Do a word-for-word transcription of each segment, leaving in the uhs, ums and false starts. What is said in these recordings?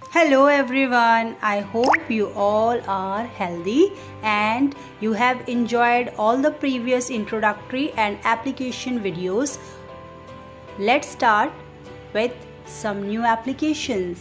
Hello everyone, I hope you all are healthy and you have enjoyed all the previous introductory and application videos. Let's start with some new applications.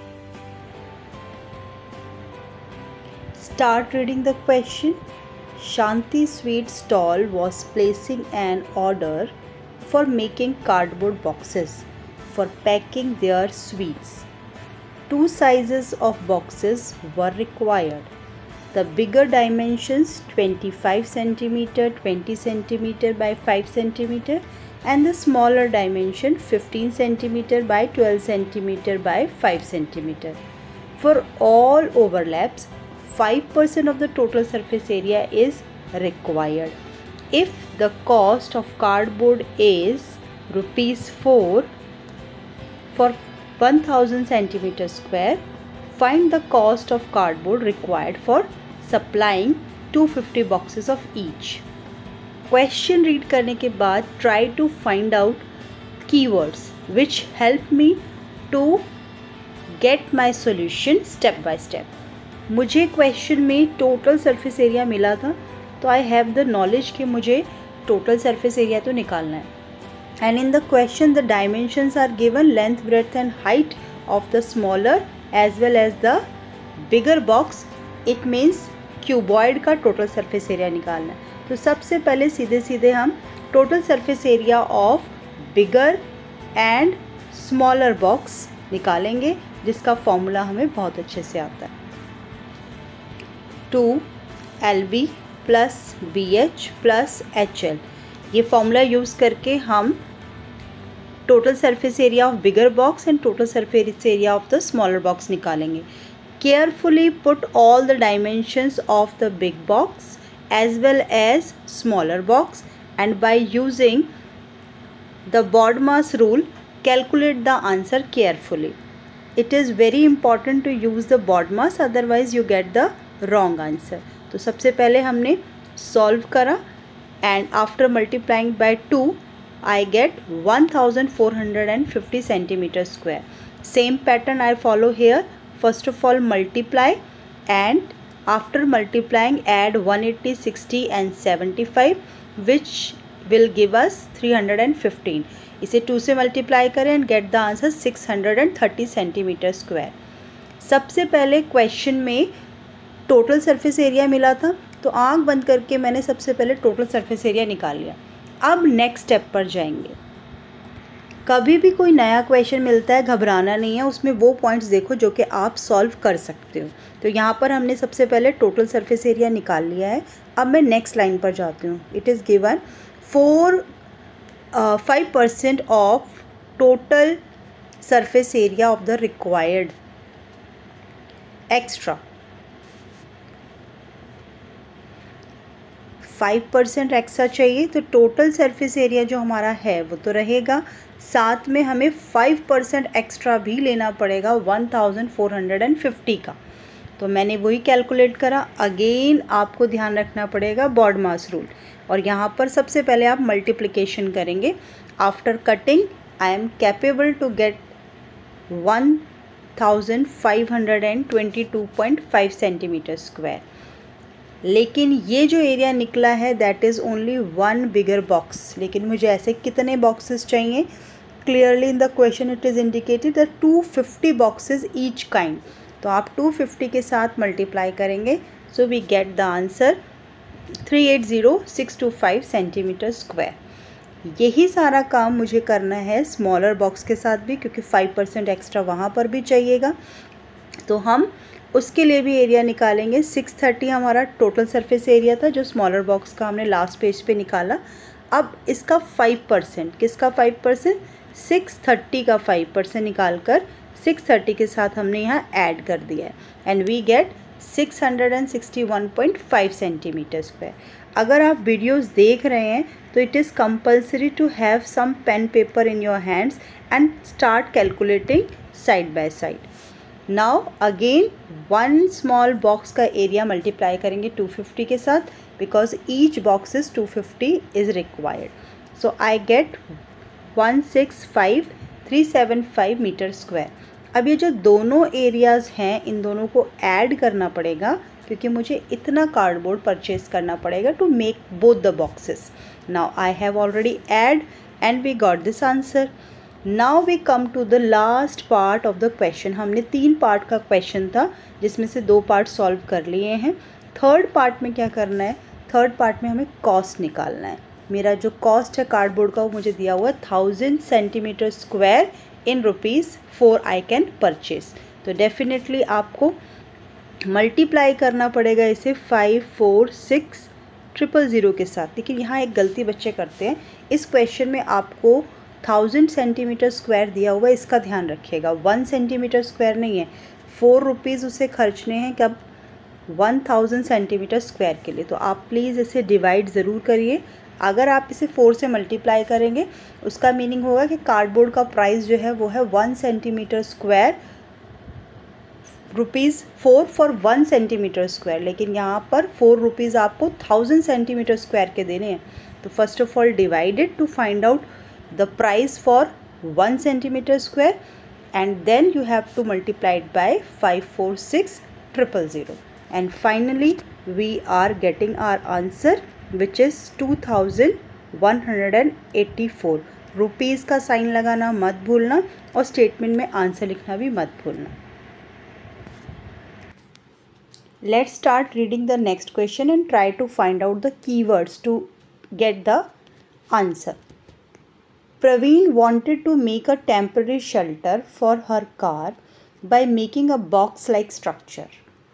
Start reading the question. Shanti Sweet Stall was placing an order for making cardboard boxes for packing their sweets. Two sizes of boxes were required. The bigger dimensions twenty-five centimeter, twenty centimeter by five centimeter and the smaller dimension fifteen centimeter by twelve centimeter by five centimeter. For all overlaps, five percent of the total surface area is required. If the cost of cardboard is rupees four for one thousand centimeter square, find the cost of cardboard required for supplying two hundred fifty boxes of each. Question read करने के बाद try to find out keywords which help me to get my solution step by step. मुझे question में total surface area मिला था, तो I have the knowledge कि मुझे total surface area तो निकालना है. And in the question the dimensions are given, length, breadth and height of the smaller as well as the bigger box. It means cuboid का total surface area निकालना है. तो सबसे पहले सीधे सीधे हम total surface area of bigger and smaller box निकालेंगे, जिसका फॉर्मूला हमें बहुत अच्छे से आता है. Two L B plus B H plus H L, ये फॉर्मूला यूज़ करके हम total surface area of bigger box and total surface area of the smaller box निकालेंगे. Carefully put all the dimensions of the big box as well as smaller box and by using the BODMAS rule calculate the answer carefully. It is very important to use the BODMAS, otherwise you get the wrong answer. तो सबसे पहले हमने solve करा and after multiplying by two I get one thousand four hundred fifty centimeter square. Same pattern I follow here. First of all multiply and after multiplying add one eighty, sixty and seventy-five which will give us three hundred fifteen. इसे two से multiply करें and get the answer six hundred thirty centimeter square. सबसे पहले question में total surface area मिला था, तो आँख बंद करके मैंने सबसे पहले टोटल सरफेस एरिया निकाल लिया. अब नेक्स्ट स्टेप पर जाएंगे. कभी भी कोई नया क्वेश्चन मिलता है, घबराना नहीं है, उसमें वो पॉइंट्स देखो जो कि आप सॉल्व कर सकते हो. तो यहाँ पर हमने सबसे पहले टोटल सरफेस एरिया निकाल लिया है. अब मैं नेक्स्ट लाइन पर जाती हूँ. It is given four five percent of total surface area of the required extra. Five percent extra चाहिए, तो टोटल सरफेस एरिया जो हमारा है वो तो रहेगा, साथ में हमें फाइव परसेंट एक्स्ट्रा भी लेना पड़ेगा one thousand four hundred fifty का. तो मैंने वही कैलकुलेट करा. अगेन आपको ध्यान रखना पड़ेगा बॉडमास रूल, और यहाँ पर सबसे पहले आप मल्टीप्लिकेशन करेंगे. After cutting I am capable to get one thousand five hundred twenty two point five centimetre square. लेकिन ये जो एरिया निकला है that is only one bigger box. लेकिन मुझे ऐसे कितने बॉक्सेस चाहिए? Clearly in the question it is indicated that two fifty boxes each kind. तो आप टू फिफ्टी के साथ मल्टीप्लाई करेंगे, so we get the answer three eight zero six to five centimetre square. यही सारा काम मुझे करना है स्मॉलर बॉक्स के साथ भी, क्योंकि फाइव परसेंट एक्स्ट्रा वहाँ पर भी चाहिएगा. तो हम उसके लिए भी एरिया निकालेंगे. सिक्स थर्टी हमारा टोटल सरफेस एरिया था जो स्मॉलर बॉक्स का हमने लास्ट पेज पे निकाला. अब इसका फाइव परसेंट, किसका फाइव परसेंट? सिक्स थर्टी का फाइव परसेंट निकाल कर सिक्स थर्टी के साथ हमने यहाँ ऐड कर दिया है and we get six hundred sixty one point five centimetre square. अगर आप वीडियोस देख रहे हैं तो it is compulsory to have some pen paper in your hands and start calculating side by side. Now again one small box का area multiply करेंगे two fifty के साथ, because each boxes two fifty is required. So I get one six five three seven five metre square. अब ये जो दोनों areas हैं इन दोनों को ऐड करना पड़ेगा क्योंकि मुझे इतना कार्डबोर्ड परचेज करना पड़ेगा to make both the boxes. Now I have already add and we got this answer. Now we come to the last part of the question. हमने तीन पार्ट का क्वेश्चन था जिसमें से दो पार्ट सॉल्व कर लिए हैं। थर्ड पार्ट में क्या करना है, थर्ड पार्ट में हमें कॉस्ट निकालना है। मेरा जो कॉस्ट है कार्डबोर्ड का वो मुझे दिया हुआ है thousand centimetre square in rupees four I can purchase. तो डेफिनेटली आपको मल्टीप्लाई करना पड़ेगा इसे five four six triple zero के साथ। लेकिन यहाँ एक गलती बच्चे करते हैं, इस क्वेश्चन में आपको थाउजेंड सेंटीमीटर स्क्वायर दिया हुआ है, इसका ध्यान रखिएगा। वन सेंटीमीटर स्क्वायर नहीं है, फोर रुपीज़ उसे खर्चने हैं कब, वन थाउजेंड सेंटीमीटर स्क्वायर के लिए। तो आप प्लीज़ इसे डिवाइड ज़रूर करिए। अगर आप इसे फोर से मल्टीप्लाई करेंगे उसका मीनिंग होगा कि कार्डबोर्ड का प्राइस जो है वो है one centimetre square rupees four for one centimetre square. लेकिन यहाँ पर फोर रुपीज़ आपको थाउजेंड सेंटीमीटर स्क्वायर के देने हैं। तो first of all divided to find out the price for one centimeter square and then you have to multiply it by five four six triple zero and finally we are getting our answer which is two thousand one hundred eighty-four rupees का sign लगाना मत भूलना और statement में answer लिखना भी मत भूलना। Let's start reading the next question and try to find out the keywords to get the answer. Praveen wanted to make a temporary shelter for her car by making a box-like structure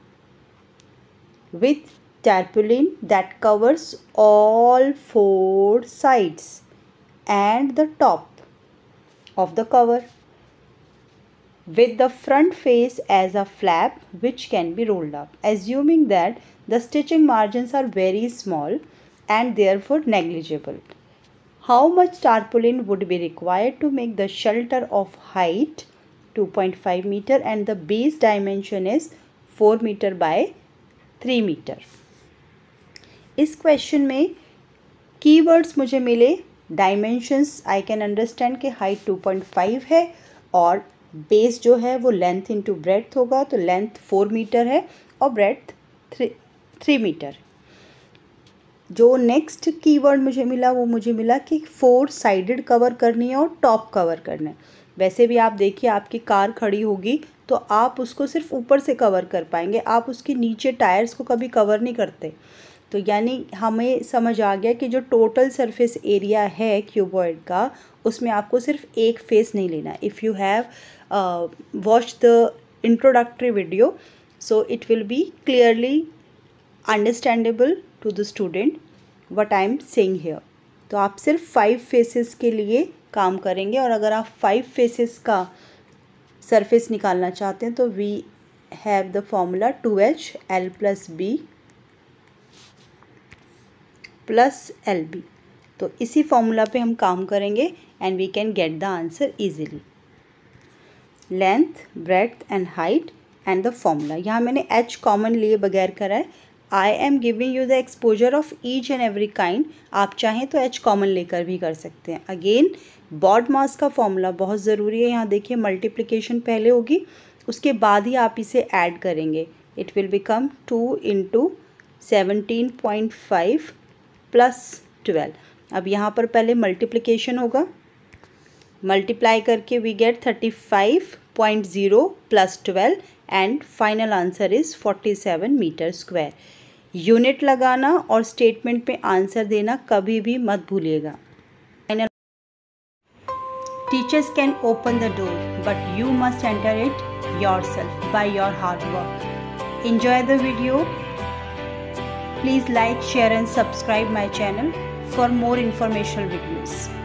with tarpaulin that covers all four sides and the top of the cover, with the front face as a flap which can be rolled up. Assuming that the stitching margins are very small and therefore negligible, how much tarpaulin would be required to make the shelter of height two point five meter and the base dimension is four meter by three meter? इस question में keywords मुझे मिले dimensions. I can understand कि height two point five है और base जो है वो लेंथ इंटू ब्रेड्थ होगा, तो लेंथ फोर मीटर है और ब्रेड्थ थ्री थ्री मीटर। जो नेक्स्ट कीवर्ड मुझे मिला वो मुझे मिला कि फोर साइडेड कवर करनी है और टॉप कवर करना है। वैसे भी आप देखिए आपकी कार खड़ी होगी तो आप उसको सिर्फ ऊपर से कवर कर पाएंगे, आप उसके नीचे टायर्स को कभी कवर नहीं करते। तो यानी हमें समझ आ गया कि जो टोटल सरफेस एरिया है क्यूबॉइड का उसमें आपको सिर्फ एक फेस नहीं लेना। If you have watch the introductory video so it will be clearly understandable to the student what I am saying here. तो आप सिर्फ फाइव फेसेस के लिए काम करेंगे और अगर आप फाइव फेसेस का सरफेस निकालना चाहते हैं तो we have the formula two H L plus B plus L B. तो इसी फॉर्मूला पे हम काम करेंगे and we can get the answer easily. Length, breadth and height and the formula. यहाँ मैंने एच कॉमन लिए बगैर करा है। I am giving you the exposure of each and every kind. आप चाहें तो एच कॉमन लेकर भी कर सकते हैं। अगेन बॉड मास का फॉर्मूला बहुत ज़रूरी है। यहाँ देखिए मल्टीप्लिकेशन पहले होगी उसके बाद ही आप इसे ऐड करेंगे। It will become two into seventeen point five plus twelve. अब यहाँ पर पहले मल्टीप्लिकेशन होगा, मल्टीप्लाई करके we get thirty five point zero plus twelve and final answer is forty seven metre square. Unit लगाना और स्टेटमेंट पे आंसर देना कभी भी मत भूलिएगा। Final teachers can open the door but you must enter it yourself by your hard work. Enjoy the video. Please like, share and subscribe my channel for more informational videos.